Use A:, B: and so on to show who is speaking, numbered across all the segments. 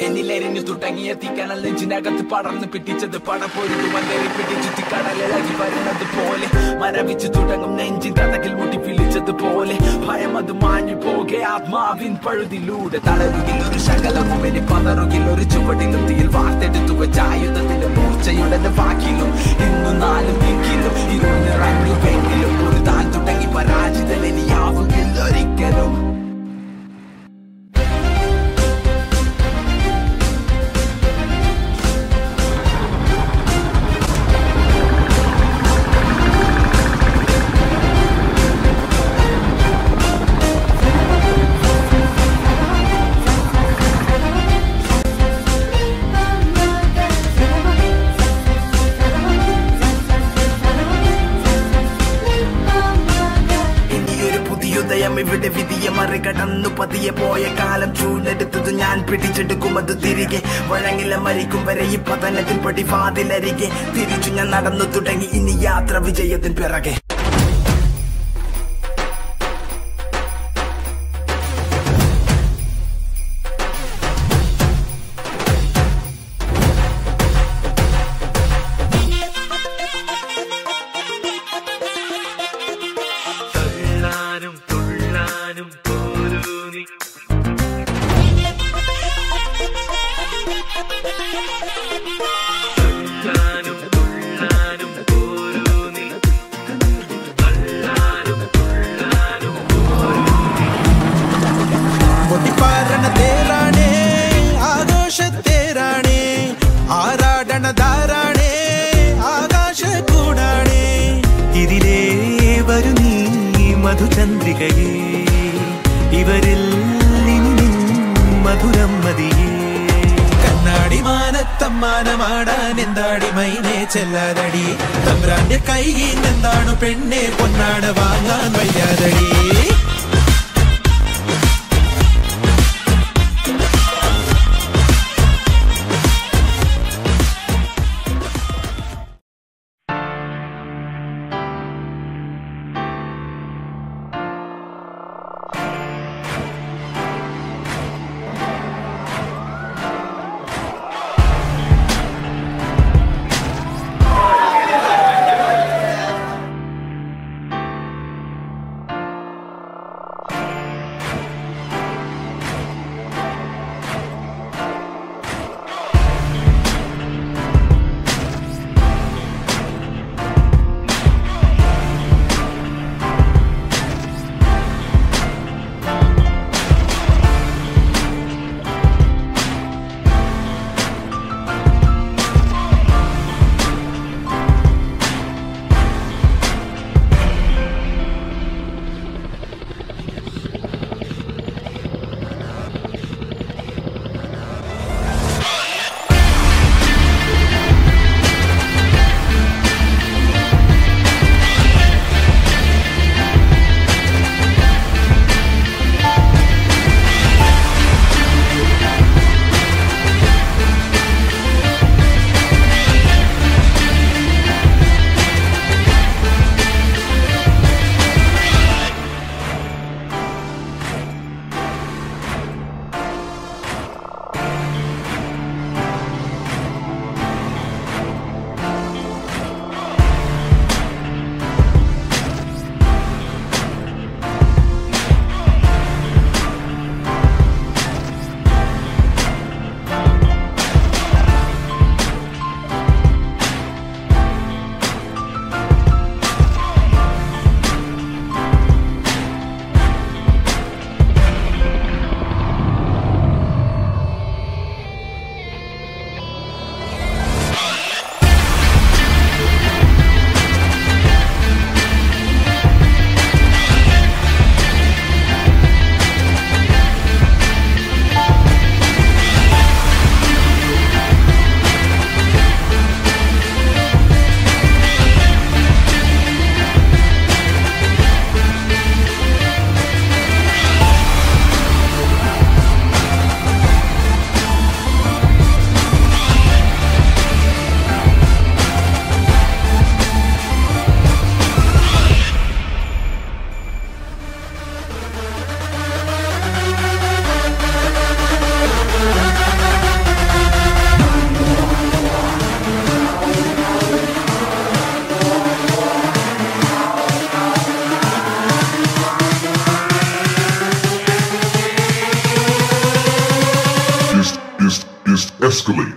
A: എന്നിലെരിഞ്ഞു തുടങ്ങിയ തീക്കനൽ നെഞ്ചിനകത്ത് പടർന്ന് പിടിച്ചത് പടപ്പൊരുതു വന്നേറി പിടിച്ചു തീക്കടലിളകി വരുന്നത് പോലെ മരവിച്ചു തുടങ്ങും നെഞ്ചിൻ കഥകിൽ മുട്ടി പിളിച്ചതുപോലെ ഭയം അത് മാഞ്ഞു പോകെ ആത്മാവിൻ പഴുതിലൂടെ തളരുകിൽ ഒരു ശകലവും ഇനി പതറുകിൽ ഒരു ചുവടിലും തീയിൽ വാർത്തെടുത്തു വെച്ച ആയുധത്തിന്റെ മൂർച്ചയുടെ വാക്കിലും ഇന്നു നാലും എങ്കിലും ഇരുന്നിറങ്ങുമെങ്കിലും ഒരു താൻ തുടങ്ങി പരാജിതൻ ഇനിയാവുകില്ല ഒരിക്കലും. ഇവിടെ വിധിയെ മറികടന്നു പതിയെ പോയ കാലം ചൂടെടുത്തത് ഞാൻ പിടിച്ചെടുക്കുമത് തിരികെ വഴങ്ങില്ല മരിക്കും വരെ ഈ പതനത്തിൽ പടിവാതിലരികെ തിരിച്ചു ഞാൻ നടന്നു തുടങ്ങി ഇനി യാത്ര വിജയത്തിൻ പിറകെ.
B: മധുചന്ദ്രികയേ ഇവരിൽ മധുരം മതിയേ. കണ്ണാടി മാനത്തമ്മാനമാടാൻ എന്താടി മൈനെ ചെല്ലാതടി തമ്പ്രാന്റെ കൈയിൽ എന്താണു പെണ്ണെ പൊന്നാട വാങ്ങാൻ വയ്യാതടി.
C: escalate.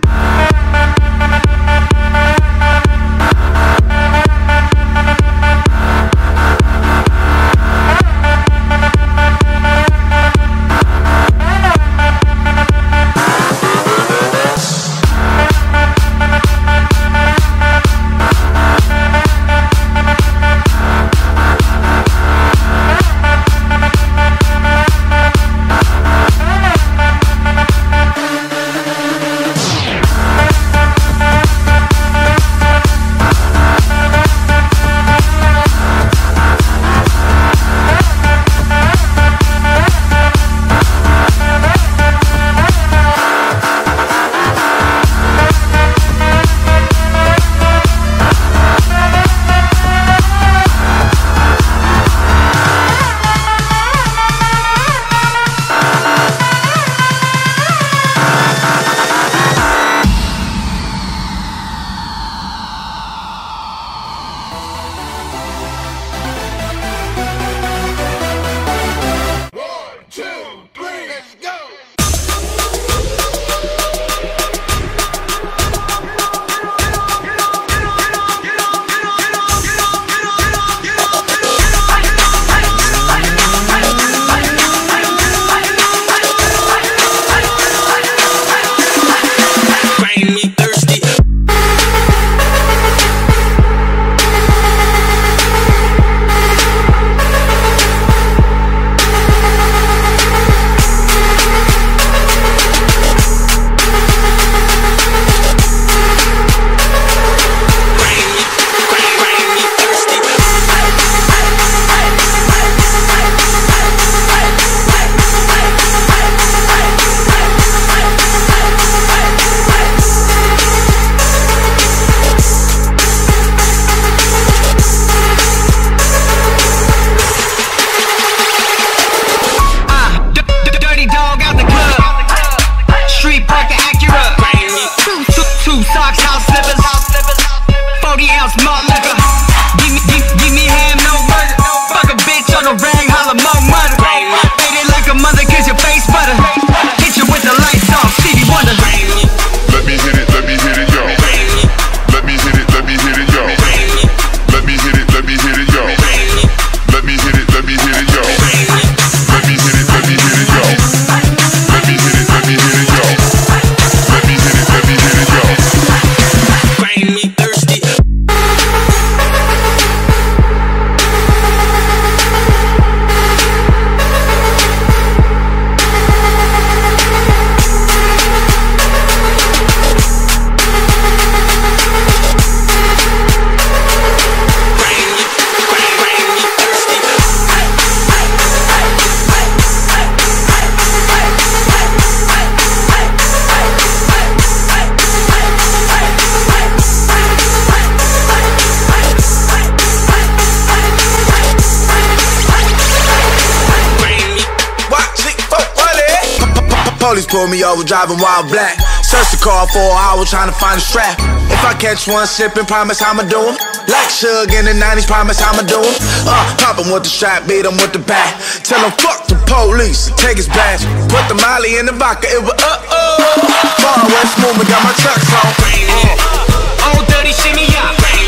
D: Police pulled me over driving while black. Searched the car for an hour trying to find a strap. If I catch one slipping, promise I'ma do him. Like Suge in the 90s, promise I'ma do him. Pop him with the strap, beat him with the bat. Tell him fuck the police, take his badge. Put the molly in the vodka, it was Far West movement, got my chucks on.
A: Old dirty shimmy up.